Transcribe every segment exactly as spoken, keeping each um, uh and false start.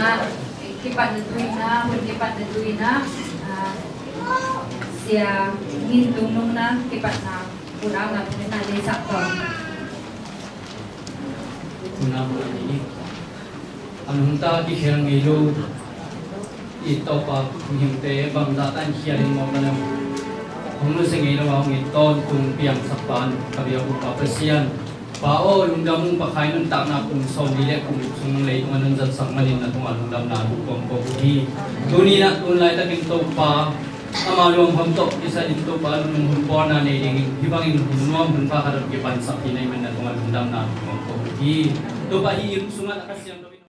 kipat na na hun kipat na na siya ngintong nung na kipat na kurang na na din sakto una mo ini anong ta di hirang ilo ito pa himte bang datan hiyarin mo na kung no sa ngayon ang iton kung piyang sapan kabiya ko kapasiyan pao yung damong pakain ng tak na kung sa nila kung sung lay kung anong dyan sang malin na kung anong dam na kung pagkuhi tuni na tunlay taking to pa amaluang hamtok isa dito pa nung humpo na nailing hibangin humunuang hun pa karap kipan sa pinay man na kung anong dam na kung pagkuhi ito pa hiirap sungat akasiyang gawin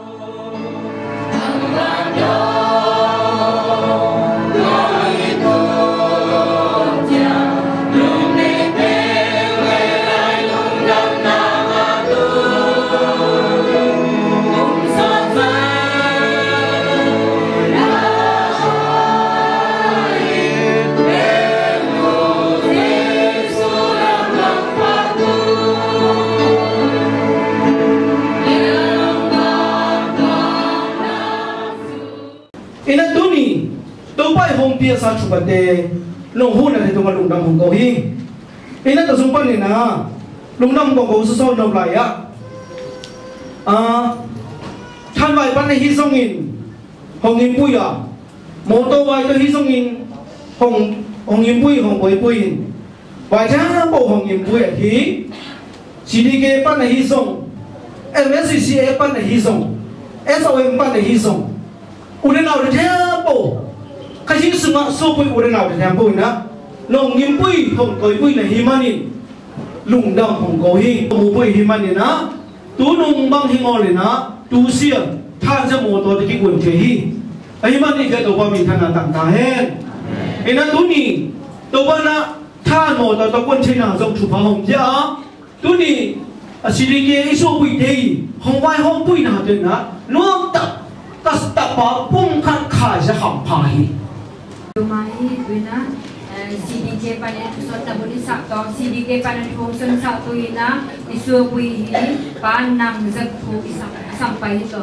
sa chupate long hun na itong lungdam hong kauhi ina ta sumpan ni na lungdam ko ko so no playa ah than vai pan hi songin hong in puya moto vai to hi songin hong hong in pui hong pui pui vai cha bo hong in pui hi C D K pan hi song M S C A pan hi song S O M pan hi song ulen nào de bo cái gì sự mà số bụi của nào để làm bụi nữa, lòng nghiêm bụi không có bụi này himanin, lùng đầm không có hi, mù bụi himanin á, tú nung băng hi ngồi lên á, tú xiên, than ra mồ to thì cái quần chế hi, himanin cái đầu ba mình than là tặng ta hết, cái nó tú nì, đầu ba na than mồ to to quần chế nào giống chụp hồng chứ á, tú nì, à xí đi kia ít số bụi thế, không vai không bụi nào thế nữa, nó tập, tập tập bảo bung khăn khai ra hỏng phải. Rumahi ina C D K panen pusat na budi sakto C D K panen fungsun satu ina isu bui pan nam zakku sampai itu.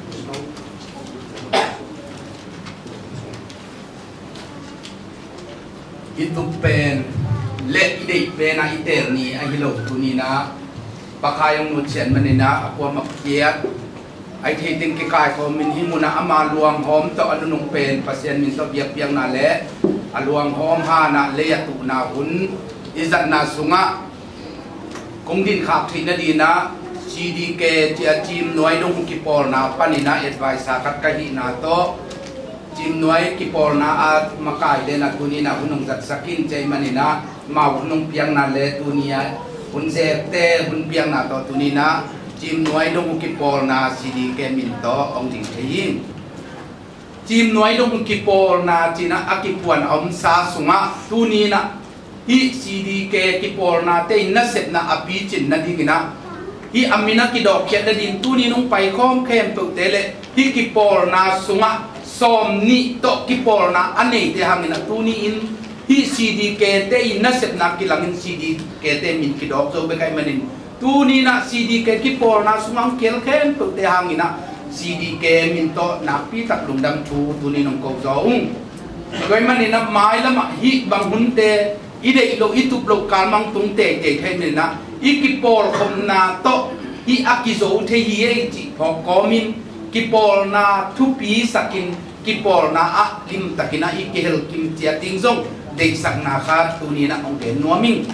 Itu pen le ide pen a iterni a hilo tunina pakayong nutrian manina ako makiat ai thấy tin cái cái của mình hi muna ama luang hom to anu nung pen pasien min to biak biang na le aluang hom ha na le ya tu na hun izat na sunga kong din khak thi na di na C D K tia chim noi dong ki pol na panina advice kat ka hi na to chim noi ki pol na at makai de na tunina hunung zat sakin chai manina ma hunung piang na le tunia hun zep te hun piang na to tunina chim nuôi đông kịp bol na C D K min to ông đình thấy chim nuôi đông kịp bol na chỉ na akipuan ông sa sunga tu ni na hi C D K kịp bol na te na set na api chin na di na hi amina ki dok kya na din tu ni nung pai khom khem tu tele hi kịp bol na sunga som ni to kịp bol na ane te hangina tu ni in hi C D K te in na set na kilangin C D K te min ki dok so be kai manin tu ni na C D K ki por na sumang kel khen tu te hangina C D K min to na pi tak lung dam thu tu ni nong ko zong goi man na mai la ma hi bang hun te ide lo itup lo kal mang tung te te khen ni na i ki por khom na to i akizo the hi e chi pho ko min ki por na thu pi sakin ki por na a lim takina i ke hel kim chia ting zong de sak na kha tu ni na ong ke no ming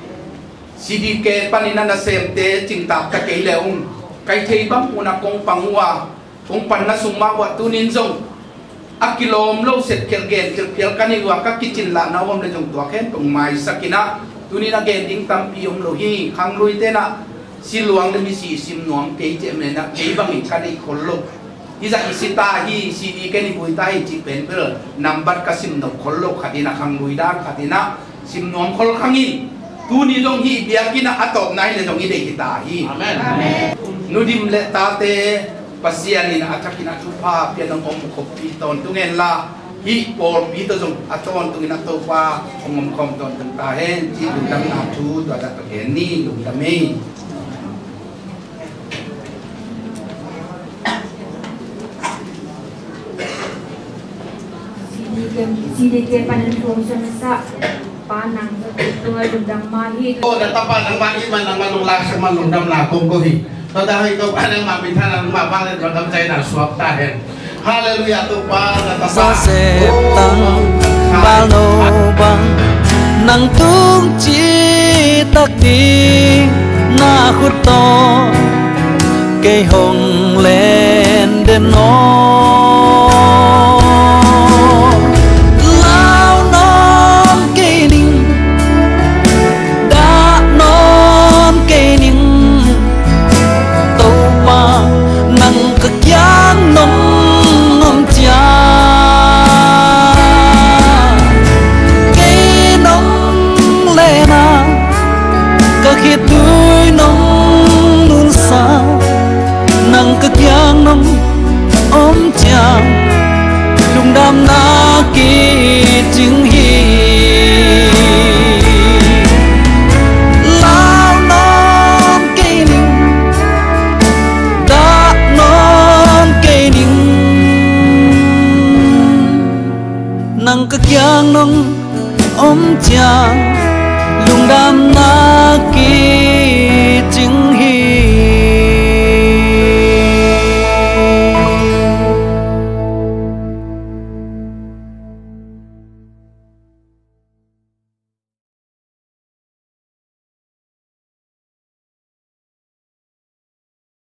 C D K panina na semte cinta ka kay leong kay thay bang una kong pangwa kong pan na sumawa tunin zong akilom lo set kel gen kel kel kaniwa ka kitchen la na wam le jong tua khen tong mai sakina tunin again ding tam pi om lo hi khang lui te na siluang de mi si sim nuam te je me na kay bang in kani khollo iza isita hi C D K ni buita hi chi pen per number ka sim no khollo khadina khang lui da khadina sim nuam khol khangin tu ni dong hi biakina atop nai le dong hi de kita hi amen nudim le ta te pasian in atakina chupa pian dong om khop pi ton tungen la hi por pi to jong aton tungina to pa om khom ton tung ta hen chi dum dam na thu to da to hen ni dum dam me si di ke panen tuong sa panang tungal dundang mahi. Oh, natapan ng mahi man ang manunglas sa manungdam na kung kuhi. So dahil ito panang mapintahan ng mapalit magam tayo na swap tahin. Hallelujah to pa natapan. Sa setang balobang nang tung chi takti na khuto cây hồng lên đêm nó lao non cây ninh đã non cây ninh tàu ba nắng cực giang nông nông cha cây nông lên à cả khi tôi nông luôn xa nang kekyang nom om chang lung dam na ki jing hi lao non cây ning da non cây ning nang kekyang nom om chang lung dam na